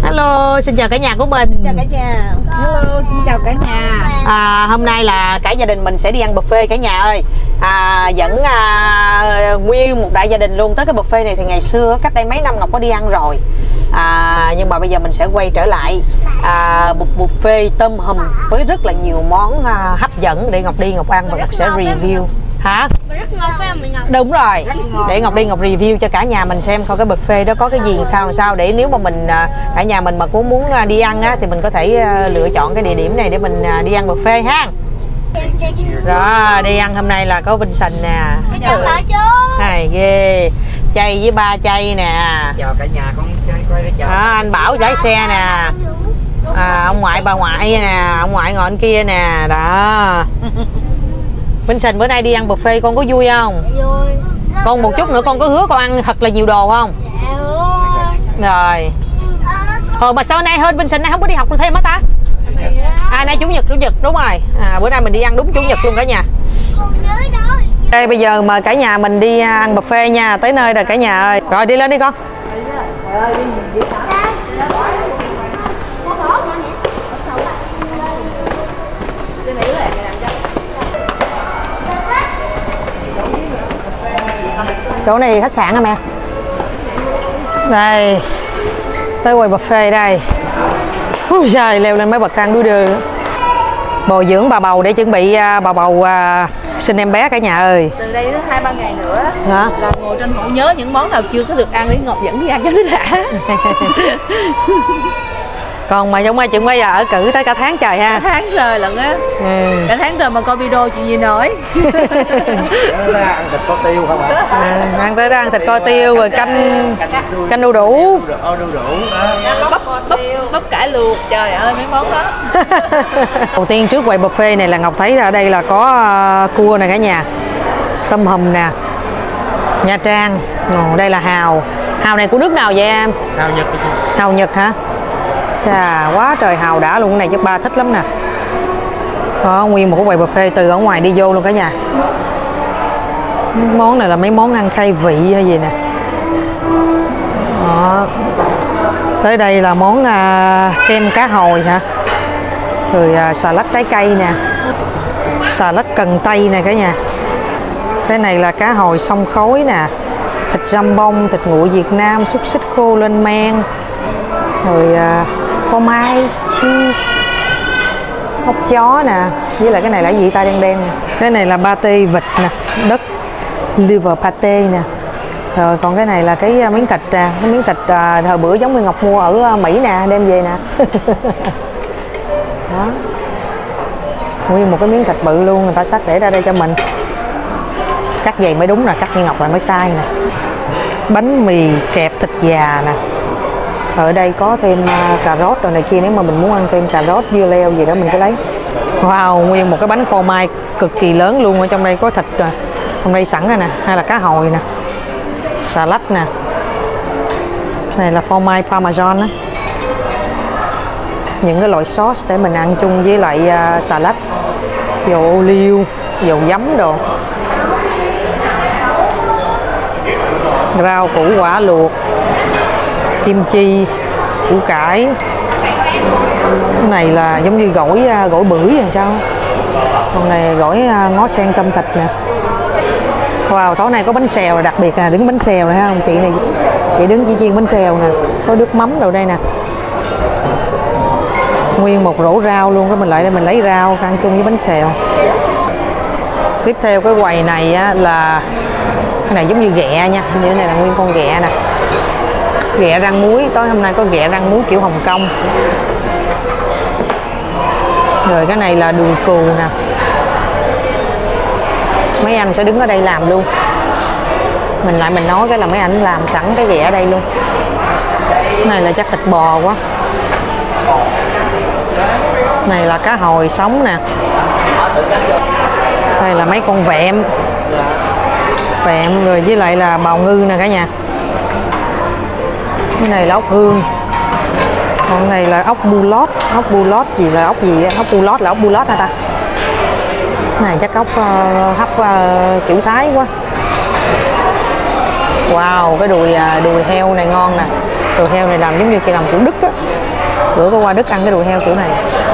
Hello, xin chào cả nhà của mình. Xin chào cả nhà. Hello, xin chào cả nhà. Hôm nay là cả gia đình mình sẽ đi ăn buffet cả nhà ơi. Dẫn nguyên một đại gia đình luôn tới cái buffet này. Thì ngày xưa cách đây mấy năm Ngọc có đi ăn rồi. Nhưng mà bây giờ mình sẽ quay trở lại một buffet tôm hùm với rất là nhiều món hấp dẫn để Ngọc đi Ngọc ăn và Ngọc sẽ review. Hả? Rất ngon phải không Ngọc? Đúng rồi. Để Ngọc đi Ngọc review cho cả nhà mình xem coi cái buffet đó có cái gì sao để nếu mà mình cả nhà mình mà cũng muốn đi ăn á thì mình có thể lựa chọn cái địa điểm này để mình đi ăn buffet ha. Rồi đi ăn hôm nay là có Vincent nè. Này ghê. Chay với ba chay nè. Chào cả nhà, con quay để chào. Anh Bảo lái xe nè. Ông ngoại bà ngoại nè, ông ngoại ngồi bên kia nè. Đó. Vincent bữa nay đi ăn buffet con có vui không? Vui. Con một chút nữa con có hứa con ăn thật là nhiều đồ không? Dạ. Rồi. Mà sao nay hơn Vincent nay không có đi học thêm hả ta? Nay chủ nhật đúng rồi. Bữa nay mình đi ăn đúng chủ nhật luôn cả nhà. Đây bây giờ mời cả nhà mình đi ăn buffet nha. Tới nơi rồi cả nhà ơi. Rồi đi lên đi con. Chỗ này khách sạn hả mẹ? Đây. Tới quầy buffet đây. Ui trời, leo lên mấy bậc thang đuôi đường. Bồi dưỡng bà bầu để chuẩn bị bà bầu sinh em bé cả nhà ơi. Từ đây đến 2-3 ngày nữa hả? Là ngồi tranh thủ nhớ những món nào chưa có được ăn để Ngọc dẫn đi ăn cho nó đã. Còn mà giống ai chuẩn bây giờ ở cử tới cả tháng trời ha. Cả tháng trời lận á. Cả tháng trời mà coi video chuyện gì nói. Ăn thịt kho tiêu không ạ? Ăn tới đó ăn thịt kho tiêu rồi canh đu đủ. Bắp cải luộc, trời ơi mấy món đó. Đầu tiên trước quầy buffet này là Ngọc thấy ở đây là có cua này cả nhà, tôm hùm nè, Nha Trang. Đây là hàu này của nước nào vậy em? Hàu Nhật. Hàu Nhật hả? Chà, quá trời hàu đã luôn, cái này chắc ba thích lắm nè. Có nguyên một cái quầy buffet từ ở ngoài đi vô luôn cả nhà. Món này là mấy món ăn khai vị hay gì nè. Đó. Tới đây là món kem cá hồi hả? Rồi xà lách trái cây nè, xà lách cần tây nè cả nhà. Cái này là cá hồi xông khói nè, thịt dăm bông, thịt nguội Việt Nam, xúc xích khô lên men, rồi phô mai, cheese, ốc chó nè, với lại cái này là gì ta, đen nè. Cái này là pate vịt nè, đất liver pate nè. Rồi còn cái này là cái miếng thịt nè, cái miếng thịt hồi bữa giống như Ngọc mua ở Mỹ nè, đem về nè. Đó. Nguyên một cái miếng thịt bự luôn, người ta xắt để ra đây cho mình. Cắt vậy mới đúng nè, cắt như Ngọc là mới sai nè. Bánh mì kẹp thịt già nè. Ở đây có thêm cà rốt rồi này kia, nếu mà mình muốn ăn thêm cà rốt, dưa leo gì đó mình cứ lấy. Wow, nguyên một cái bánh phô mai cực kỳ lớn luôn. Ở trong đây có thịt rồi, trong đây sẵn rồi nè, hay là cá hồi nè, xà lách nè. Này là phô mai parmesan á. Những cái loại sauce để mình ăn chung với lại xà lách, dầu ô liu, dầu giấm đồ. Rau củ quả luộc, kim chi, củ cải. Cái này là giống như gỏi bưởi hay sao. Còn này gỏi ngó sen tôm thịt nè. Wow, tối nay có bánh xèo rồi, đặc biệt là đứng bánh xèo này ha. Chị này chị đứng chỉ chiên bánh xèo nè, có nước mắm đâu đây nè. Nguyên một rổ rau luôn, cái mình lại đây mình lấy rau ăn chung với bánh xèo. Tiếp theo cái quầy này á, là cái này giống như ghẹ nha, như thế này là nguyên con ghẹ nè, ghẹ rang muối. Tối hôm nay có ghẹ rang muối kiểu Hồng Kông. Rồi cái này là đùi cừu nè. Mấy anh sẽ đứng ở đây làm luôn. Mình nói cái là mấy anh làm sẵn cái ghẹ ở đây luôn. Cái này là chắc thịt bò quá. Này là cá hồi sống nè. Đây là mấy con vẹm rồi với lại là bào ngư nè cả nhà. Cái này là ốc hương. Còn này là ốc bu lót gì là ốc gì? Ốc bu lót là ốc bu lót hả ta? Này chắc ốc hấp kiểu Thái quá. Wow, cái đùi heo này ngon nè. Đùi heo này làm giống như kia làm kiểu Đức á. bữa có qua Đức ăn cái đùi heo kiểu này.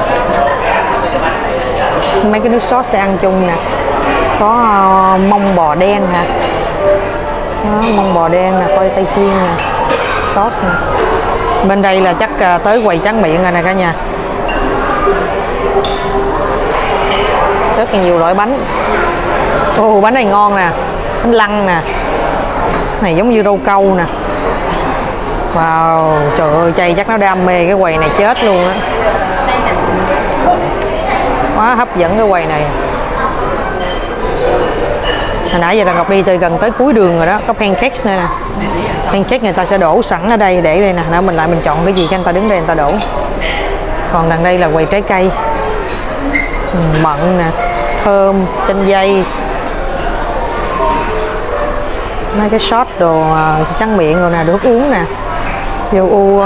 Mấy cái nước sốt để ăn chung nè. Có mông bò đen nè. Đó, mông bò đen nè, khoai tây chiên nè, sốt nè. Bên đây là chắc tới quầy tráng miệng rồi nè cả nhà. Rất là nhiều loại bánh. Ồ, bánh này ngon nè, bánh lăng nè, này giống như rau câu nè. Wow, trời ơi, chay chắc nó đam mê cái quầy này chết luôn á. Quá hấp dẫn cái quầy này. Hồi nãy giờ là Ngọc đi từ gần tới cuối đường rồi đó. Có pancakes nữa nè. Pancake người ta sẽ đổ sẵn ở đây để đây nè. Nữa mình lại mình chọn cái gì cho người ta đứng đây người ta đổ. Còn đằng đây là quầy trái cây. Mận nè, thơm, chanh dây, mấy cái shot đồ trắng miệng rồi nè, nước uống nè, dâu u.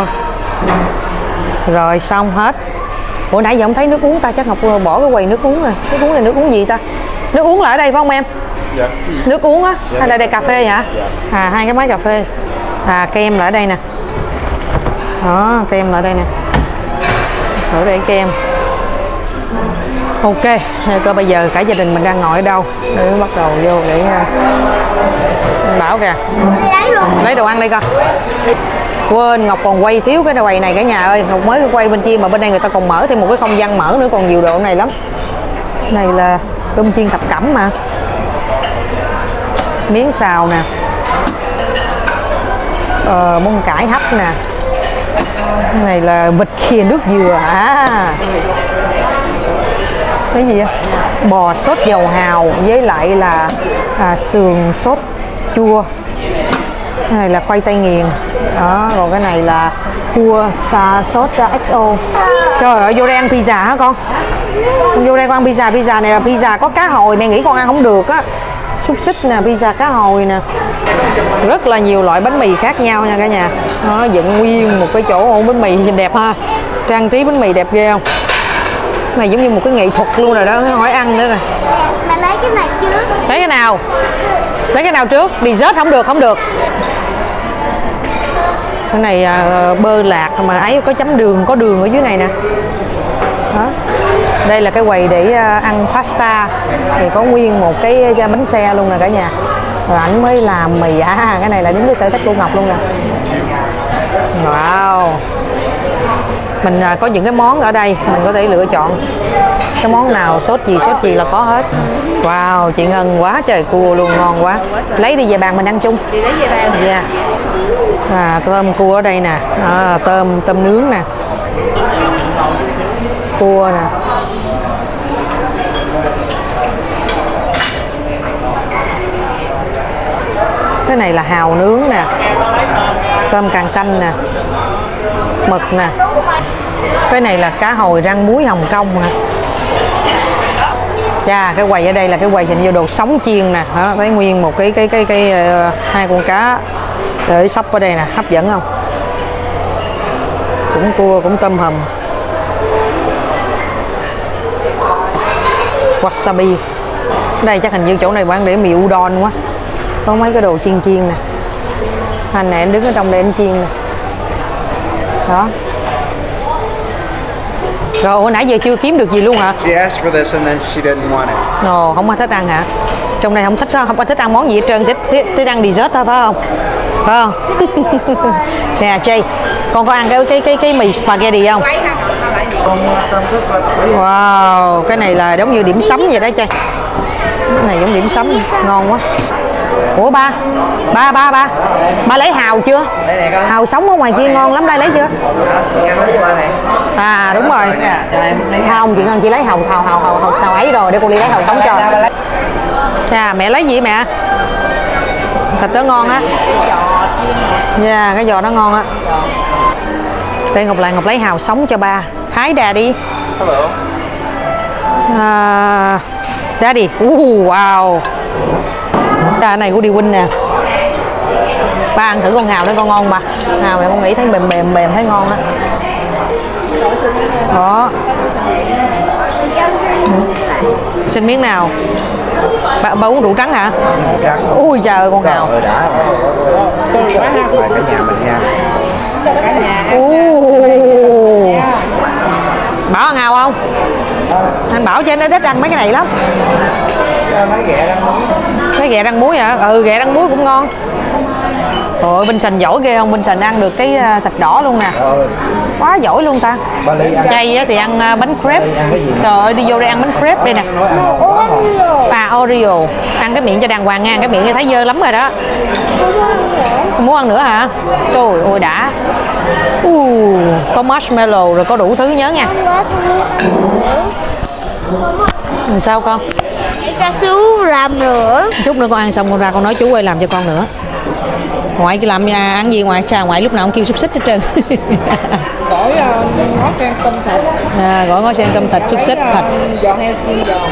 Rồi xong hết. Ủa nãy giờ không thấy nước uống ta, chắc Ngọc bỏ cái quầy nước uống rồi. Nước uống này nước uống gì ta? Nước uống là ở đây phải không em? Dạ. Nước uống á? Dạ. Hay là đây cà phê hả? Dạ. À, hai cái máy cà phê. À, kem là ở đây nè. Đó, kem là ở đây nè. Ở đây kem. Ok, cơ bây giờ cả gia đình mình đang ngồi ở đâu để bắt đầu vô để Bảo kìa lấy đồ ăn đây coi. Quên, Ngọc còn quay thiếu cái quầy này cả nhà ơi. Ngọc mới quay bên kia mà bên đây người ta còn mở thêm một cái không gian mở nữa, còn nhiều đồ này lắm. Này là cơm chiên thập cẩm mà, miếng xào nè, mông cải hấp nè. Cái này là vịt khìa nước dừa. À, cái gì vậy? Bò sốt dầu hào với lại là sườn sốt chua. Cái này là khoai tây nghiền. Đó, còn cái này là cua sốt XO. Trời ơi, vô đây ăn pizza hả con? Vô đây con ăn pizza. Pizza này là pizza có cá hồi, mẹ nghĩ con ăn không được á. Xúc xích nè, pizza cá hồi nè. Rất là nhiều loại bánh mì khác nhau nha cả nhà. Đó, dựng nguyên một cái chỗ ổ bánh mì nhìn đẹp ha. Trang trí bánh mì đẹp ghê không? Cái này giống như một cái nghệ thuật luôn rồi đó, hỏi ăn nữa nè. Mẹ lấy cái này trước. Lấy cái nào? Lấy cái nào trước? Dessert không được, không được. Cái này bơ lạc mà ấy có chấm đường, có đường ở dưới này nè. Đó. Đây là cái quầy để ăn pasta. Thì có nguyên một cái bánh xe luôn nè cả nhà. Rồi ảnh mới làm mì. À, cái này là đúng cái sở thích của Ngọc luôn nè. Wow. Mình có những cái món ở đây mình có thể lựa chọn cái món nào, sốt gì là có hết. Wow, chị Ngân quá trời cua luôn, ngon quá. Lấy đi về bàn mình ăn chung. Chị lấy về bàn. Dạ. Tôm cua ở đây nè. Tôm nướng nè, cua nè. Cái này là hàu nướng nè, tôm càng xanh nè, mực nè. Cái này là cá hồi rang muối Hồng Kông nè. Chà, cái quầy ở đây là cái quầy hình như đồ sống chiên nè. Đó, thấy nguyên một cái hai con cá để sắp ở đây nè, hấp dẫn không? Cũng cua, cũng tôm hùm. Wasabi. Đây chắc hình như chỗ này bán để mì udon quá. Có mấy cái đồ chiên nè. Anh này anh đứng ở trong đây anh chiên nè. Đó. Rồi hồi nãy giờ chưa kiếm được gì luôn hả? She asked for this and then she didn't want it. Ồ, không có thích ăn hả? Trong này không có thích ăn món gì hết trơn, thích ăn dessert thôi phải không? Phải không? Nè Jay, con có ăn cái mì spaghetti không? Wow, cái này là giống như điểm sắm vậy đó Jay. Cái này giống điểm sắm, ngon quá. Ủa ba lấy hàu chưa? Hàu sống ở ngoài kia ngon lắm, đây lấy chưa? À đúng rồi. Không, chị Ngân chỉ lấy hàu ấy rồi, để cô đi lấy hàu sống cho. Chà, mẹ lấy gì mẹ? Thịt đó ngon á. Dạ, cái giò nó ngon á. Đây Ngọc lấy hàu sống cho ba. Hái đà đi. Daddy. Wow. Cái này của đi Win nè. Ba ăn thử con hàu đó, con ngon bà. Hàu này con nghĩ thấy mềm thấy ngon á. Đó. Xin miếng nào. Bà uống rượu trắng hả? Ui trời ơi con hàu. Cả nhà mình nha. không? Anh bảo cho nó thích ăn mấy cái này lắm. Cái ghẹ rang muối hả? Ừ, ghẹ rang muối cũng ngon. Trời ơi, Vincent giỏi ghê không? Vincent ăn được cái thịt đỏ luôn nè. Quá giỏi luôn ta. Chay thì ăn bánh crepe. Trời ơi, đi vô đây ăn bánh crepe đây nè. À, Oreo. Ăn cái miệng cho đàng hoàng nha, cái miệng thấy dơ lắm rồi đó. Muốn ăn nữa hả? Trời ơi đã. Có marshmallow rồi có đủ thứ nhớ nha. Sao con? Ca sú làm nữa. Chút nữa con ăn xong con ra con nói chú ơi làm cho con nữa. Ngoại cứ làm ăn gì ngoài cha, ngoại lúc nào cũng kêu xúc xích hết trơn. Gỏi ngó sen cơm thịt. À, gỏi ngó sen cơm thịt, xúc xích thịt. Giò heo chiên giòn.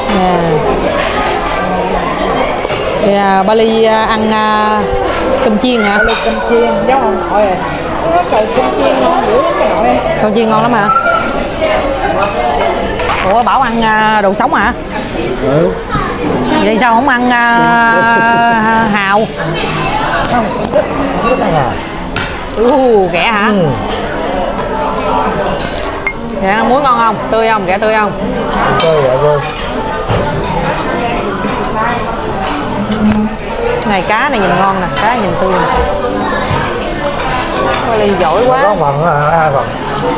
Ba Ly ăn cơm chiên hả? Cơm chiên giống ông nội rồi. Nó trời cơm chiên ngon dữ lắm cái nội. Cơm chiên ngon lắm hả? Ủa Bảo ăn đồ sống hả? Ừ. Vậy sao không ăn hào? Không, rất là Ghẹ hả? Ghẹ ăn muối ngon không? Tươi không? Ghẹ tươi không? tươi vậy thôi. Này cá này nhìn ngon nè, cá nhìn tươi nè. Ba Ly giỏi quá. Có phần hả? Phần.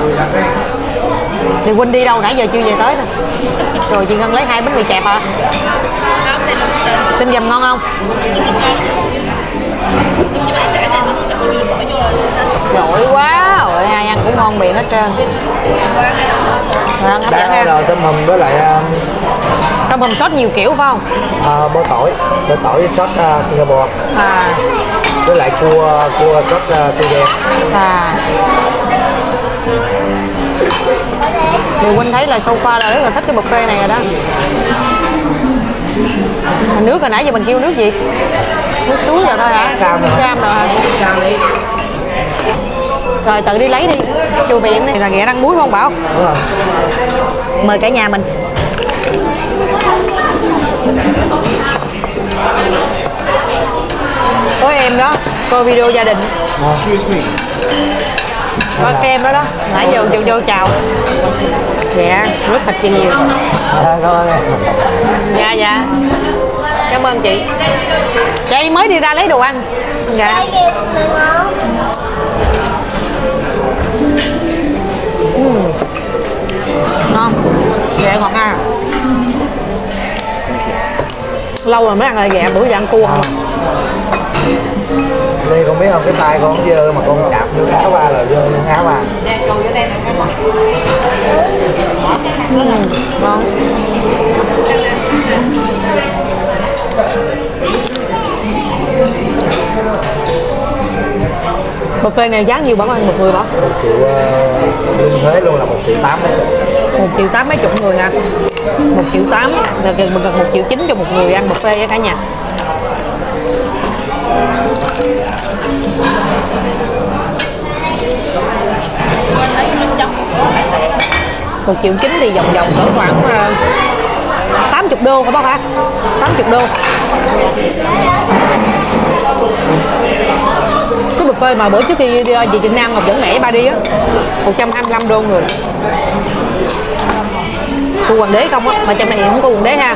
Thì Quynh đi đâu nãy giờ chưa về tới nè. Rồi chị Ngân lấy 2 bánh mì kẹp hả? Tinh dầm ngon không? Giỏi quá. Rồi ai ăn cũng ngon miệng hết trơn. Ăn hấp dẫn ha. Rồi tôm hùm với lại Tôm hùm sốt nhiều kiểu phải không? bơ tỏi với sốt Singapore. À. Với lại cua sốt tươi đen. À. Thì Quynh thấy là sofa là rất là thích cái buffet này rồi đó. Nước hồi nãy giờ mình kêu nước gì? Nước suối rồi thôi hả? Cam rồi hả? Rồi tự đi lấy đi. Chùa miệng này là ghẹ rang muối không Bảo? Đúng rồi. Mời cả nhà mình. Có em đó, coi video gia đình. Có cái em đó đó, nãy giờ vô chào. Dạ, rất thật chị nhiều. Cảm ơn em. Dạ. Cảm ơn chị. Chị mới đi ra lấy đồ ăn. Dạ. Ngon. Ghẹ ngọt ha. Lâu rồi mới ăn lại ghẹ, bữa giờ ăn cua không. Đây con biết không, cái tay con dơ mà con đạp vô áo ba là dơ luôn áo ba. Ngon. Buffet này giá nhiều Bảo ăn một người Bảo? 1 triệu lương thuế luôn là 1,8 triệu đấy. 1,8 triệu mấy chục người hả? 1,8 triệu là gần 1,9 triệu cho một người ăn buffet với cả nhà. Một 1,9 triệu thì vòng cỡ khoảng 80 đô phải không hả? 80 đô. Cái buffet mà bữa trước khi về Việt Nam Ngọc dẫn mẹ ba đi á, 125 đô người. Cua hoàng đế không á, mà trong này không có hoàng đế ha.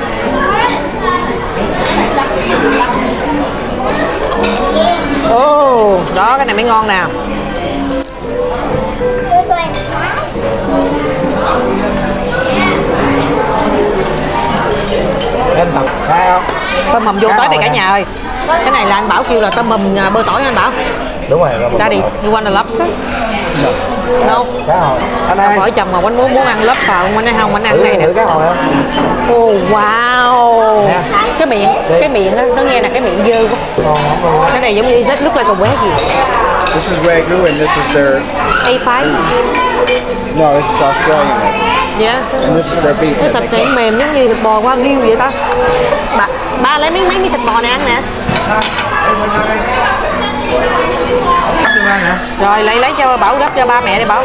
Ồ, đó cái này mới ngon nè. Em tập thấy không? Tôm hùm vô tới đây cả nhà ơi. Cái này là anh Bảo kêu là tôm hùm bơ tỏi anh Bảo. Đúng rồi. Ra đi, you want a lobster? No. Cá hồi. Anh ơi. Vợ chồng mà quánh muốn ăn lobster không, anh không, anh ăn này nè. Cá hồi không? Oh wow. Nè. Cái miệng á, nó nghe là cái miệng dơ quá. Cái này giống như rất lúc like a wagyu. This is Wagyu and this is their A5. no, this is Australian. Dạ. And this is their beef. Cái thịt này mềm giống như thịt bò wagyu vậy ta. Ba lấy mấy thịt bò này ăn nè. Rồi lấy cho Bảo gấp cho ba mẹ đi Bảo.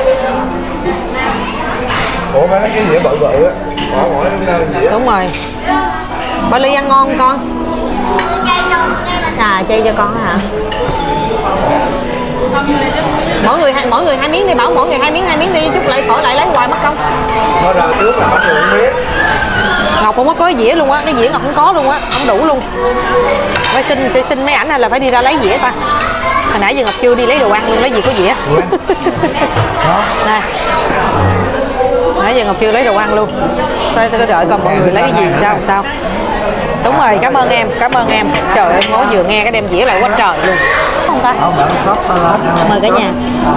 Ủa mấy cái dĩa bự bự á. Đúng rồi. Ba Ly ăn ngon con. À chay cho con hả? Mỗi người 2 miếng đi, bảo mỗi người 2 miếng đi, chút lại khỏi lại lấy hoài mất công. Nó rồi trước là mất được biết. Ngọc không có dĩa luôn á, cái dĩa Ngọc không có luôn á, không đủ luôn. Phải xin mấy ảnh hay là phải đi ra lấy dĩa ta? Hồi nãy giờ Ngọc chưa đi lấy đồ ăn luôn, lấy gì có dĩa. Nè. Nãy giờ Ngọc chưa lấy đồ ăn luôn. Tôi đợi coi mọi người lấy cái gì sao. Đúng rồi, cảm ơn em. Trời ơi, mới vừa nghe cái đem dĩa lại quá trời luôn. Không ta? Mời cả nhà.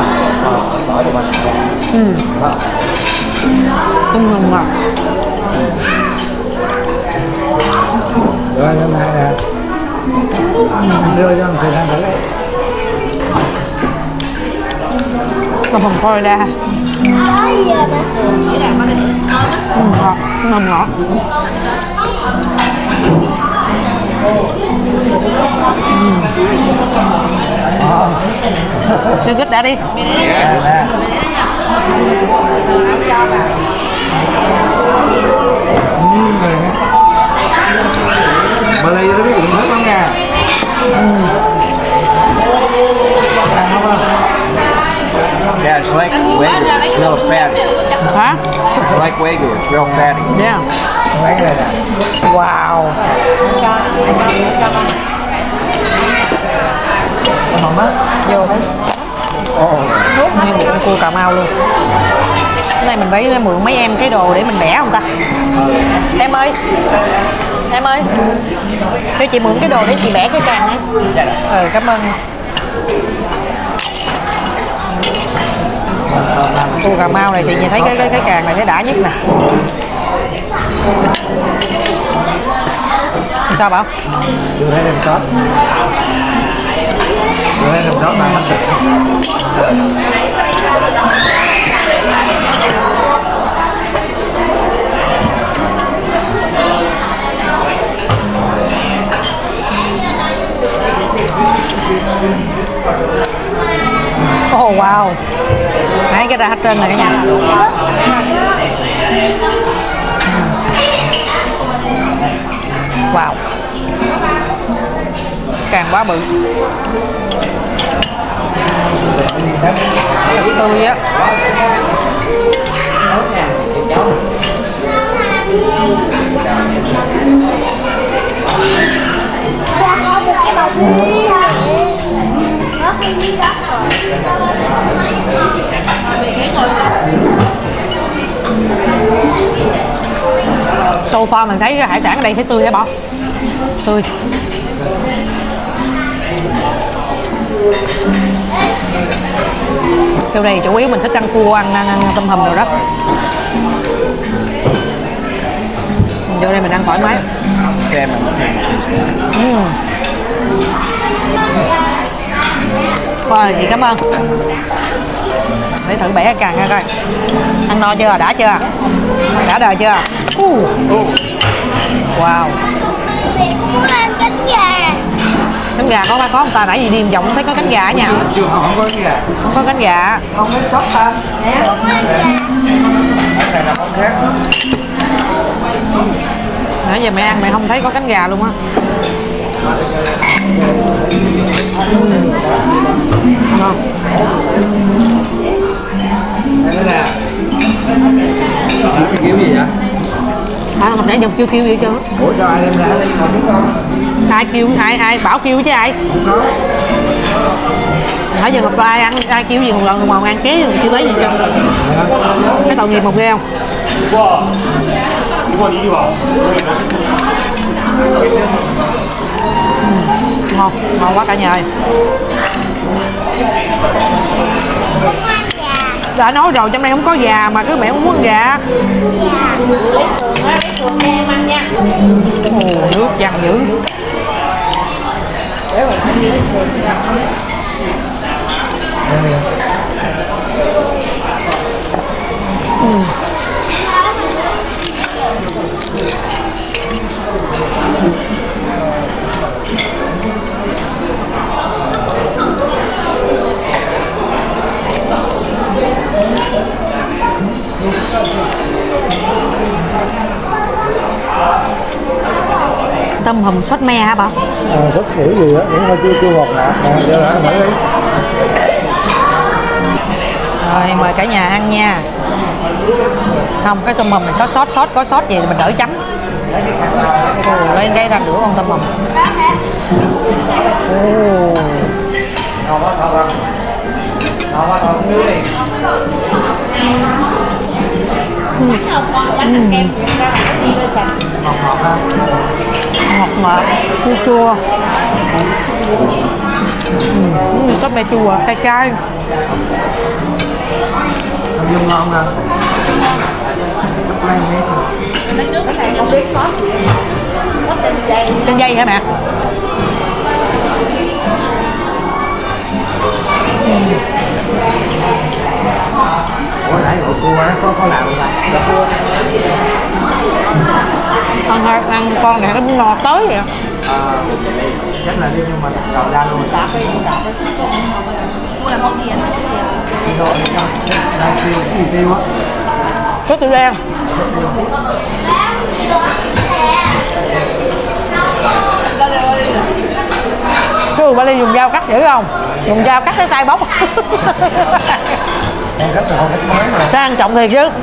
Ngon ngọt. Rồi hôm nay nè. Đưa cho mình ăn thử đấy. Còn phần coi ra. Ngon ngọt. Sư kích đã đi. Mà lấy nó biết cũng hết lắm nha. Yeah, it's like Wagyu. It's real fatty. Hả? It's like Wagyu. It's real fatty. Yeah. Wow. Vô nguyên một cua Cà Mau luôn. Cái này mình phải mượn mấy em cái đồ để mình vẽ không ta? Em ơi, cho chị mượn cái đồ để chị vẽ cái càng ấy. Cảm ơn. Cua Cà Mau này thì nhìn thấy cái càng này thấy đã nhất nè. Sao bảo? Chưa thấy đem sót. Chưa thấy đem sót mà hết thịt. Oh wow. Mấy cái ra hết trơn rồi cả nhà. Wow. Càng quá bự. Tươi á. Sofa mình thấy cái hải sản ở đây thấy tươi hả bỏ? Tươi. Kiểu này chủ yếu mình thích ăn cua, ăn tôm hùm rồi đó. Mình vô đây mình ăn thoải mái. Rồi, chị cảm ơn. Để thử bẻ cái càng ra coi. Ăn no chưa? Đã chưa? Đã đời chưa? Wow. Cánh gà. Cánh gà có không ta? Nãy gì đi vòng thấy có cánh gà ở nhà. Không có cánh gà. Không có cánh gà. Không có sốt ta. Cái này là món khác. Nãy giờ mẹ ăn mẹ không thấy có cánh gà luôn á. Ngon. Đây nè. Cái kiểu gì vậy? Hồi nãy giờ kêu vậy chưa? Ủa cho ai đem ra đây không biết không? Ai kêu ai bảo kêu chứ ai? Nãy giờ Ngọc ai kêu gì một lần mà ăn ké chưa lấy gì cho. Cái tội nghiệp một ghê không? Ngon, ngon quá cả nhà ơi. Đã nói rồi trong đây không có gà mà cứ mẹ không muốn gà. Ồ, nước văng dữ. Tôm hùm sốt me hả bà? Sốt kiểu gì á, cũng hơi chua ngọt ngọt nè, cho lại thử đi. Rồi mời cả nhà ăn nha. Không, cái tôm hùm này sốt có sốt gì thì mình đỡ chấm. Lên cái ra nữa con tôm hùm. Ngọt ngọt, chua chua. Sốt me chua, cay cay. Không dung ngon nè. Không biết sốt. Sốt Trên dây hả mẹ? Ủa nãy gọi cua á, có làm gì là cua. Ăn con này nó ngọt tới vậy. Chắc là đi nhưng mà đầu ra luôn. Cua là món gì anh? Đang tiêu á. Sốt tiêu đen. Chứ bà đi dùng dao cắt dữ không? Dùng dao cắt cái tay bóc. Em rất là không thích mới mà. Sang trọng thiệt chứ.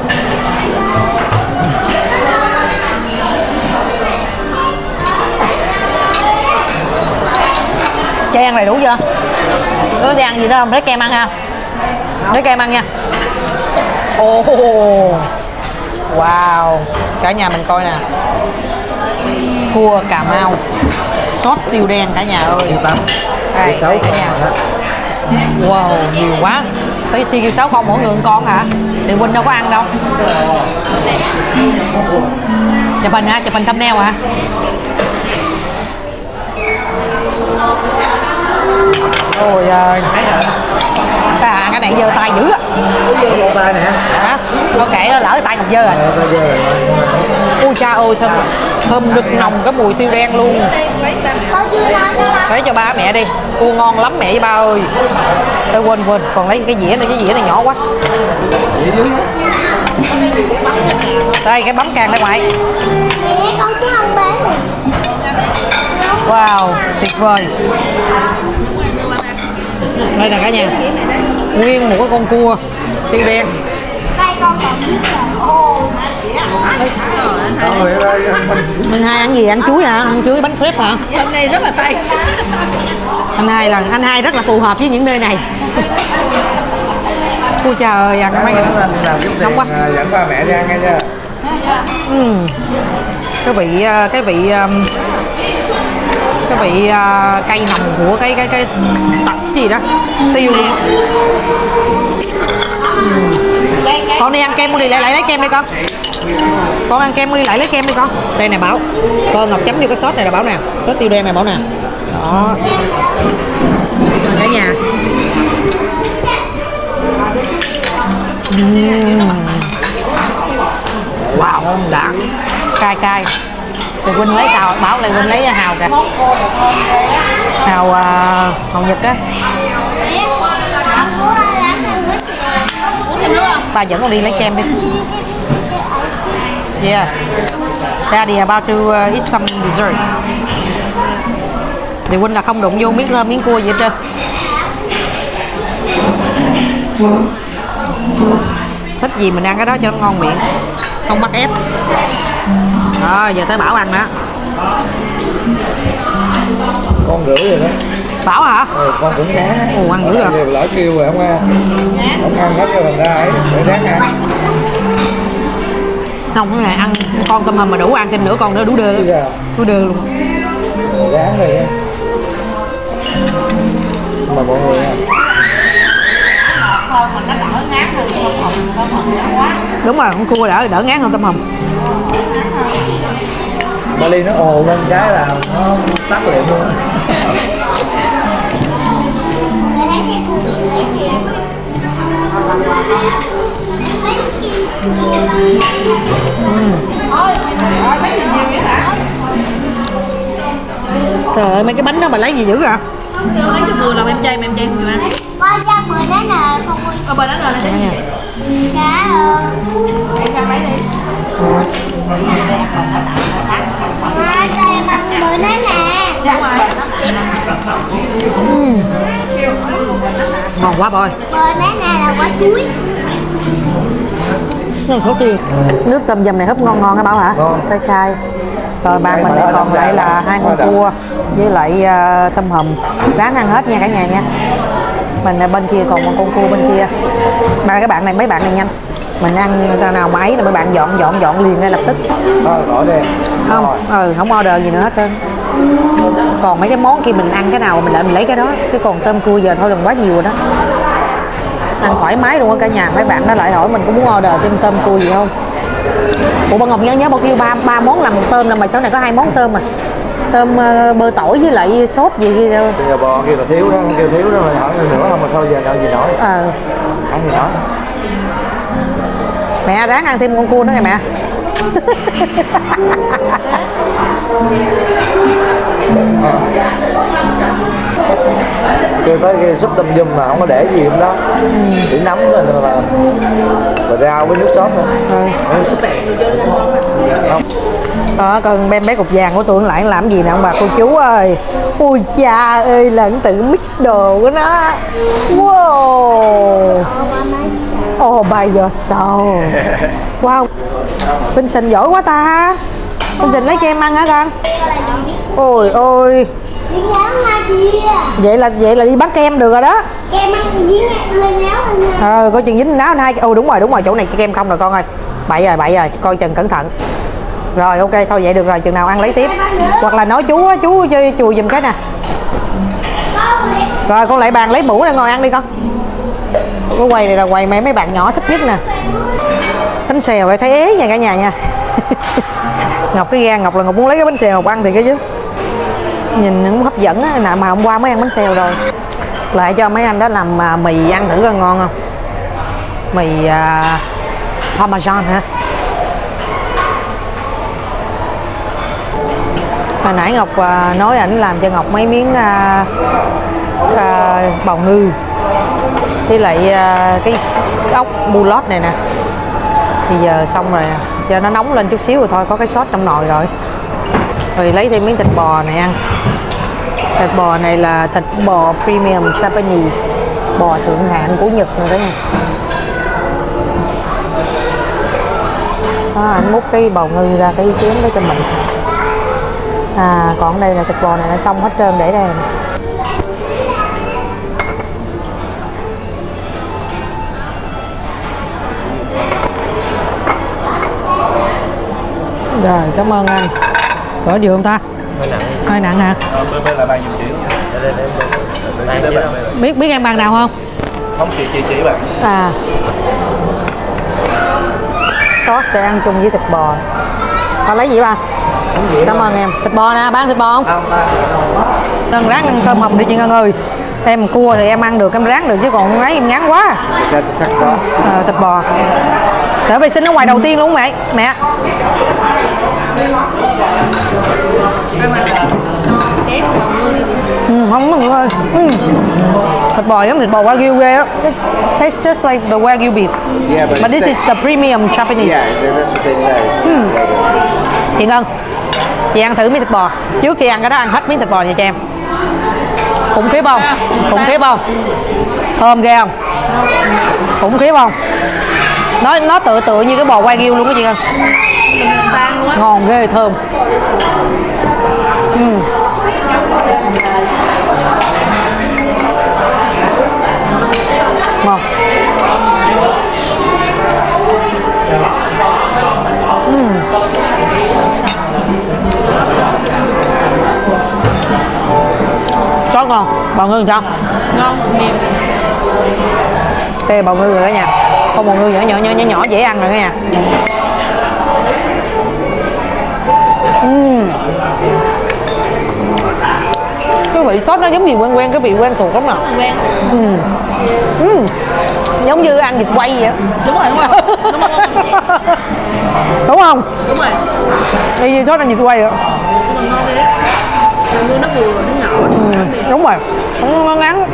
Chan này đủ chưa? Có đi ăn gì nữa không? Lấy kem ăn ha. Lấy kem ăn nha. Ồ, wow. Cả nhà mình coi nè. Cua Cà Mau sốt tiêu đen cả nhà ơi. Đây, đây cả nhà. Wow, nhiều quá. Tới CQ6 không mỗi người một con hả? Thì Quỳnh đâu có ăn đâu. Chụp hình hả? Chụp hình thumbnail hả? Ôi ơi. Cái này giơ tay dữ á. Giơ tay nè. Hả? Thôi kệ nó lỡ tay còn dơ rồi. Ôi cha ơi, thơm nực nồng cái mùi tiêu đen luôn. Lấy cho ba mẹ đi. Cua ngon lắm mẹ với ba ơi. Tôi quên còn lấy cái dĩa này, cái dĩa này nhỏ quá. Đây cái bấm càng đây ngoại. Con cứ không bán rồi. Wow, tuyệt vời. Đây nè cả nhà. Nguyên một cái con cua tiêu đen. Đây con còn biết rồi. Anh hai ăn gì? Ăn chuối hả? Ăn chuối bánh crepe hả? Hôm nay rất là tay. Anh hai rất là phù hợp với những nơi này. Ôi trời ơi, ăn mấy cái đó nóng quá. Dẫn ba mẹ đi ăn nghe chưa? Cái vị cay nồng của cái tật gì đó tiêu luôn. Con đi ăn kem, con đi lại lấy kem đi con. Con ăn kem, con đi lại lấy kem đi con. Đây nè Bảo, con Ngọc chấm vô cái sốt này là Bảo nè, sốt tiêu đen này Bảo nè. Đó cả nhà. Wow, đã cay cay. Thì Quỳnh lấy tàu Bảo này, Quỳnh lấy hào kìa, hào Nhật á. Ba dẫn con đi lấy kem đi. Yeah, Daddy about to eat some dessert. Thì Quỳnh là không đụng vô miếng thơm miếng cua gì hết trơn. Thích gì mình ăn cái đó cho nó ngon miệng, không bắt ép. Rồi giờ tới Bảo ăn đó. Con rưỡi rồi đó. Bảo hả? Con cũng có. Ồ, ăn dữ rồi. Lỡ kêu rồi không ăn hết cho mình ra ấy, để ráng ăn. Không, cái này ăn con tôm hùm mà đủ ăn thêm nửa con nữa đủ đơ. Đủ đơ luôn. Ráng rồi nha. Mà mọi người nha. Đúng rồi, con cua đỡ ngán hơn tôm hùm. Ba Ly nó ồ lên cái là nó tắt liền luôn. Trời ơi, mấy cái bánh đó mà lấy gì dữ à? Lấy cho vừa lòng em chay vừa ăn. Con cho bữa đó nè, Con bữa đó rồi nó Nha. cá em ra lấy đi. Bữa đó nè. Đúng rồi. Ngon quá bôi. Banana là quả chuối. Nước tôm dầm này húp ngon ngon hả Bảo hả? Ngon. Trai trai. Rồi bàn mình lại còn lại là 2 con cua với lại tôm hùm. Ráng ăn hết nha cả nhà nha. Mình bên kia còn một con cua bên kia. Các bạn này mấy bạn này nhanh. Mình ăn ra nào máy là mấy bạn dọn liền ngay lập tức. Thôi bỏ đi. Không, không order gì nữa hết trơn. Còn mấy cái món kia mình ăn cái nào mình lại mình lấy cái đó. Chứ còn tôm cua giờ thôi đừng quá nhiều rồi đó. Ăn thoải mái luôn á cả nhà. Mấy bạn đó lại hỏi mình có muốn order thêm tôm cua gì không? Ủa bà Ngọc nhớ bao nhiêu ba món làm một tôm là mà sau này có 2 món tôm mà. Tôm bơ tỏi với lại sốt gì kia đâu. Singapore kêu là thiếu đó, kêu thiếu đó mà hỏi nữa không mà thôi giờ đâu gì nói. Ăn gì nói. Mẹ ráng ăn thêm con cua nữa nha mẹ. Kêu tới cái súp tôm dùm mà không có để gì trong đó. Chỉ nấm rồi mà rau với nước sốt thôi. Không. Đó con bé cục vàng của tôi lại làm gì nè ông bà cô chú ơi. Ui cha ơi là tự mix đồ của nó. Wow. Oh by yourself. Wow. Vinh Sình giỏi quá ta. Vinh Sình lấy cho em ăn hả con? Ôi ôi. Vậy là đi bán kem được rồi đó. Kem ăn dính lên áo lên. Có chừng dính áo hai. Đúng rồi chỗ này kem không rồi con ơi. Bậy rồi coi chừng cẩn thận. Rồi ok thôi vậy được rồi, chừng nào ăn lấy tiếp. Hoặc là nói chú chơi chùi giùm cái nè. Rồi con lại bàn lấy mũ ra ngồi ăn đi con. Cái quầy này là quầy mấy bạn nhỏ thích nhất nè. Bánh xèo lại thấy ế nha cả nhà nha. Ngọc cái gan Ngọc là Ngọc muốn lấy cái bánh xèo Ngọc ăn thì cái chứ. Nhìn cũng hấp dẫn á, mà hôm qua mới ăn bánh xèo rồi. Lại cho mấy anh đó làm mì ăn thử coi ngon không. Mì Parmesan hả? Hồi nãy Ngọc nói ảnh làm cho Ngọc mấy miếng bào ngư với lại cái ốc bu lót này nè. Bây giờ xong rồi cho nó nóng lên chút xíu rồi thôi, có cái sốt trong nồi rồi. Rồi lấy thêm miếng thịt bò này ăn. Thịt bò này là thịt bò premium Japanese, bò thượng hạng của Nhật rồi đó nha. Đó, anh múc cái bào ngư ra cái chén đó cho mình. Còn đây là thịt bò này nó xong hết trơn để đây. Rồi cảm ơn anh. Có điều không ta? Hơi nặng hả? Bên là 30 triệu. Biết em bằng nào không? Không chỉ bạn. Sauce để ăn chung với thịt bò. Con lấy gì ba? Cảm ơn em. Thịt bò nè, bán thịt bò không? Ngân ráng ăn tôm hùm đi chị Ngân ơi. Em cua thì em ăn được, em ráng được chứ còn ấy em ngán quá. Chắc đó. Thịt bò. Để vệ sinh ở ngoài đầu tiên luôn mẹ. Mẹ. Không mọi người. Thịt bò giống thịt bò Wagyu ghê á. It tastes just like the Wagyu beef. Yeah, but this is the premium Japanese. Yeah, that's what they say. Chị Ngân, chị ăn thử miếng thịt bò. Trước khi ăn cái đó ăn hết miếng thịt bò vậy cho em. Khủng khiếp không? Khủng khiếp không? Thơm ghê không? Khủng khiếp không? Nó tựa như cái bò Wagyu luôn đó chị Ngân. Ngon ghê, thơm. Ngon. Sốt ngon, bào ngư sao? Ngon, mềm. Ê, bào ngư rồi cả nhà. Con bào ngư nhỏ dễ ăn rồi cả nhà. Cái vị sốt nó giống gì quen cái vị quen thuộc lắm nè. Quen. Giống như ăn vịt quay vậy. Đúng rồi. Đúng không? Đúng rồi. Y như sốt ăn vịt quay vậy. Nhưng mà ngon đấy. Bào ngư nó vừa nó nhỏ. Đúng rồi. Nó ngắn.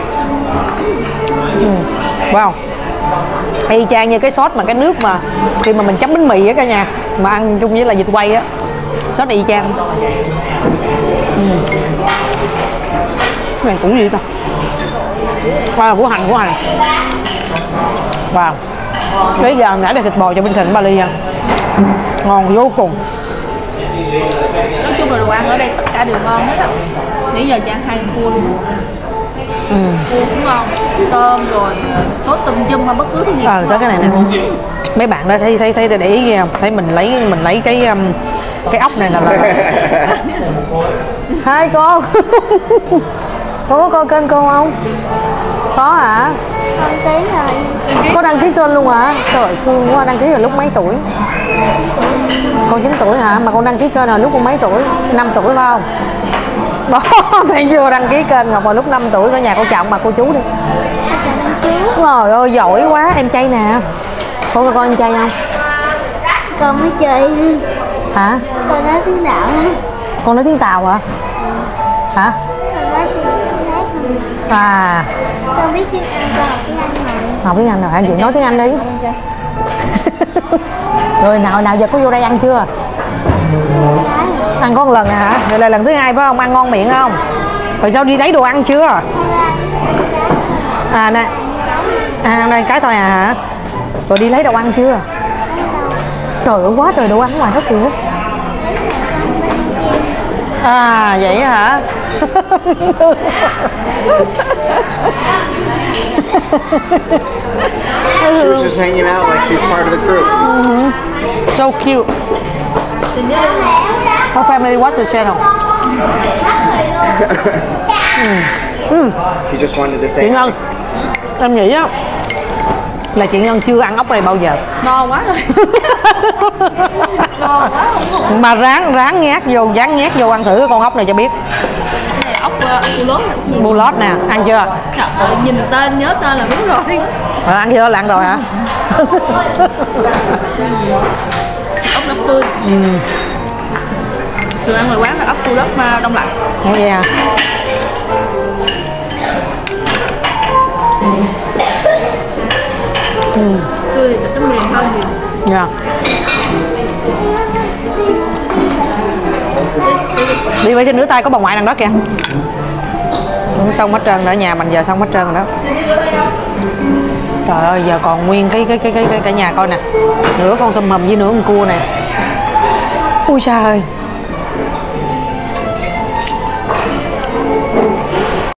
Wow. Y chang như cái sốt mà cái nước mà khi mà mình chấm bánh mì á cả nhà, mà ăn chung với là vịt quay á, sốt y chang. này củ gì ta? Wow, củ hành. Wow. Cái giờ nãy là thịt bò cho bên Thịnh Bali nha. Ngon vô cùng. Nói chung là đồ ăn ở đây tất cả đều ngon hết á. Nãy giờ chị ăn 2 cua luôn. Cua cũng ngon, tôm rồi sốt tùm chum hay bất cứ cái gì. Tới cái này nè. Mấy bạn đó thấy để ý ghê không? Thấy mình lấy cái ốc này là hai con. Cô có coi kênh cô không? Có hả? Đăng ký rồi. Có đăng ký kênh luôn hả? Trời ơi, thương quá. Đăng ký rồi lúc mấy tuổi? Con 9 tuổi hả? Mà con đăng ký kênh rồi lúc con mấy tuổi? 5 tuổi phải không? Đó, thấy chưa? Đăng ký kênh Ngọc mà lúc 5 tuổi. Ở nhà cô chồng mà cô chú đi. Trời ơi, giỏi quá. Em chay nè. Cô có coi em chay không? Con mới chơi đi. Hả? Con nói tiếng đạo lắm. Con nói tiếng Tàu hả? Hả? Con nói tiếng hát không. À, Con biết tiếng Anh, con học tiếng Anh rồi. học tiếng Anh rồi hả? Chị nói tiếng Anh đi. Rồi nào giờ có vô đây ăn chưa? Trái rồi. Ăn có một lần hả? Rồi là lần thứ hai phải không? Ăn ngon miệng không? Rồi sao đi lấy đồ ăn chưa? À nè. Ăn đây cái thôi à hả? Rồi đi lấy đồ ăn chưa? Trời ơi, quá trời đồ ăn ngoài đó kìa. À vậy hả? She was just hanging out like she's part of the group. So cute. How family watch the channel? She just wanted to Chị say. Ngân, em nghĩ á là chị Ngân chưa ăn ốc này bao giờ. No quá rồi. No quá không. Mà ráng nhét vô ăn thử cái con ốc này cho biết. Cái này ốc bu lót. Bu lót nè, ăn chưa? Trời ơi, nhìn tên nhớ tên là đúng rồi. Ăn chưa? Là ăn rồi hả? Ốc nấm tươi. Thường ăn ngoài quán là ốc bu lót mà đông lạnh. Vậy à? Tươi thịt nó mềm hơn nhiều. Dạ. Đi vệ sinh rửa tay có bà ngoại đằng đó kìa. Xong hết trơn, ở nhà mình giờ xong hết trơn rồi đó. Trời ơi, giờ còn nguyên cái nhà coi nè. Nửa con tôm hùm với nửa con cua nè. Ui trời ơi.